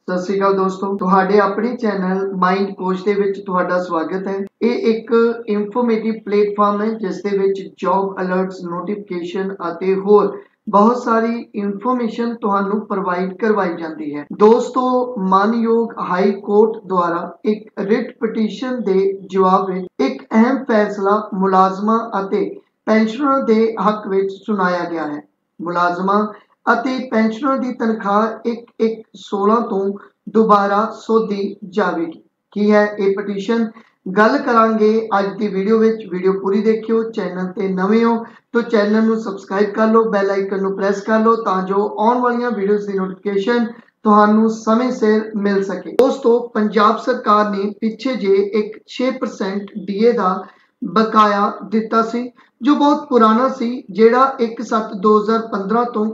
सत श्री अकाल दोस्तों, तुहाडे अपने चैनल माइंड कोच दे विच तुहाडा स्वागत है। ये एक इंफॉर्मेटिव प्लेटफॉर्म है जिस दे विच जॉब अलर्ट्स, नोटिफिकेशन अते होर बहुत सारी इंफॉर्मेशन तुहानू प्रोवाइड करवाई जाती है। दोस्तों, मानयोग हाई कोर्ट द्वारा एक रिट पटीशन दे जवाब में एक अहम फैसला मुलाजमा अते पेंशनर दे हक विच सुनाया गया है। मुलाजमा ਅਤੇ ਪੈਨਸ਼ਨਰ ਦੀ ਤਨਖਾਹ 1/1/16 ਤੋਂ ਦੁਬਾਰਾ ਸੋਧੀ ਜਾਵੇਗੀ। ਕੀ ਹੈ ਇਹ ਪਟੀਸ਼ਨ? ਗੱਲ ਕਰਾਂਗੇ ਅੱਜ ਦੀ ਵੀਡੀਓ ਵਿੱਚ। ਵੀਡੀਓ ਪੂਰੀ ਦੇਖਿਓ। ਚੈਨਲ ਤੇ ਨਵੇਂ ਹੋ ਤਾਂ ਚੈਨਲ ਨੂੰ ਸਬਸਕ੍ਰਾਈਬ ਕਰ ਲਓ, ਬੈਲ ਆਈਕਨ ਨੂੰ ਪ੍ਰੈਸ ਕਰ ਲਓ ਤਾਂ ਜੋ ਆਉਣ ਵਾਲੀਆਂ ਵੀਡੀਓਜ਼ ਦੀ ਨੋਟੀਫਿਕੇਸ਼ਨ ਤੁਹਾਨੂੰ ਸਮੇਂ ਸਿਰ ਮਿਲ ਸਕੇ। ਦੋਸਤੋ, ਪੰਜਾਬ ਸਰਕਾਰ ਨੇ ਪਿੱਛੇ ਜੇ ਇੱਕ 6% ਡੀਏ ਦਾ ਬਕਾਇਆ ਦਿੱਤਾ ਸੀ जो बहुत पुराना सी, जेड़ा 1/7/2015 तो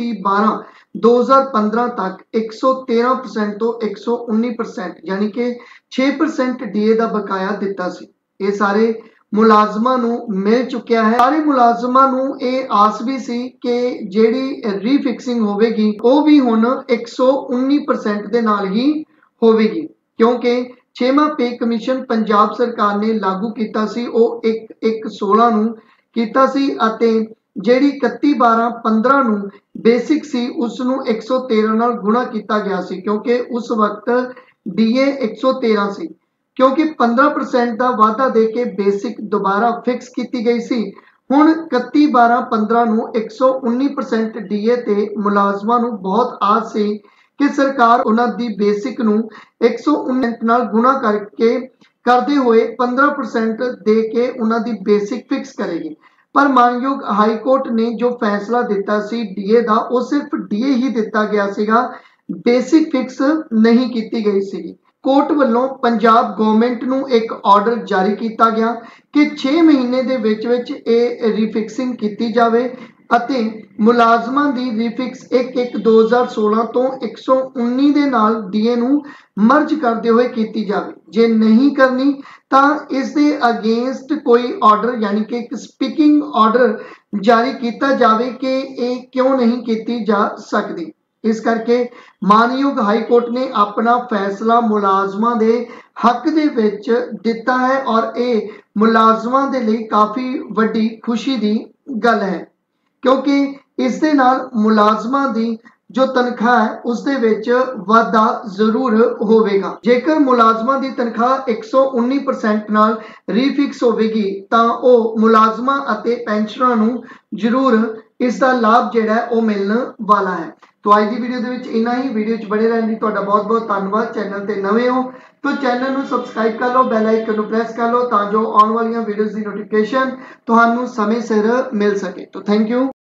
31/12/2015 तक 113% तो 119% यानी कि 6% डीए का बकाया दिता सी। ये सारे मुलाजमां नू मिल चुकिया है। सारे मुलाजमां नू ये आस भी सी कि जेड़ी रीफिक्सिंग होवेगी वो भी हुण 119% दे नाल ही होवेगी, क्योंकि 6वां पे कमीशन पंजाब सरकार ने लागू किया सी वो 1/1/16 नू ਕੀਤਾ ਸੀ ਅਤੇ ਜਿਹੜੀ 31/12/15 ਨੂੰ ਬੇਸਿਕ ਸੀ ਉਸ ਨੂੰ 113 ਨਾਲ ਗੁਣਾ ਕੀਤਾ ਗਿਆ ਸੀ, ਕਿਉਂਕਿ ਉਸ ਵਕਤ ਡੀਏ 113 ਸੀ। ਕਿਉਂਕਿ 15% ਦਾ ਵਾਧਾ ਦੇ ਕੇ ਬੇਸਿਕ ਦੁਬਾਰਾ ਫਿਕਸ ਕੀਤੀ ਗਈ ਸੀ। ਹੁਣ 31/12/15 ਨੂੰ 119% ਡੀਏ ਤੇ ਮੁਲਾਜ਼ਮਾਂ ਨੂੰ ਬਹੁਤ ਆਸ ਸੀ ਕਿ ਸਰਕਾਰ ਉਹਨਾਂ ਦੀ ਬੇਸਿਕ ਨੂੰ 119 ਨਾਲ ਗੁਣਾ ਕਰਕੇ करते हुए 15% दे के उन्हां दी बेसिक फिक्स करेगी। पर मानयोग हाई कोर्ट ने जो फैसला दिता सी डीए का, वो सिर्फ डीए ही दिता गया सीगा, बेसिक फिक्स नहीं की गई सी। कोर्ट वालों पंजाब गवर्नमेंट नू एक ऑर्डर जारी किया गया कि 6 महीने दे विच ये रीफिक्सिंग की जाए ਅਤੇ ਮੁਲਾਜ਼ਮਾਂ ਦੀ ਰੀਫਿਕਸ 1/1/2016 ਤੋਂ 119 ਦੇ ਨਾਲ ਡੀਏ ਨੂੰ ਮਰਜ ਕਰਦੇ ਹੋਏ ਕੀਤੀ ਜਾਵੇ। ਜੇ ਨਹੀਂ ਕਰਨੀ ਤਾਂ ਇਸ ਦੇ ਅਗੇਂਸਟ ਕੋਈ ਆਰਡਰ यानी कि एक स्पीकिंग आर्डर जारी किया जाए कि ਇਹ क्यों नहीं की जा सकती। इस करके मानयोग हाई कोर्ट ने अपना फैसला मुलाजमां दे हक दे विच दिता है और ये मुलाजमां दे लई काफ़ी वड्डी खुशी दी गल है, क्योंकि इस दे नाल मुलाजमां दी जो तनख्वाह है उस दे विच वाधा जरूर होवेगा। जेकर मुलाजमां दी तनख्वाह 119% नाल रीफिक्स होवेगी तां ओ मुलाजमां अते पेंशनरां नूं जरूर इसका लाभ जिहड़ा है वो मिलने वाला है। तो अज की वीडियो दे विच इन्ना ही। वीडियो च बने रहने तुहाडा बहुत बहुत धन्नवाद। चैनल ते नवे हो तो चैनल नूं सबसक्राइब कर लो, बैल आइकन नूं प्रेस कर लो तां जो आउण वालीआं वीडियोज़ दी नोटिफिकेशन तुहानूं समय सिर मिल सके। तो थैंक यू।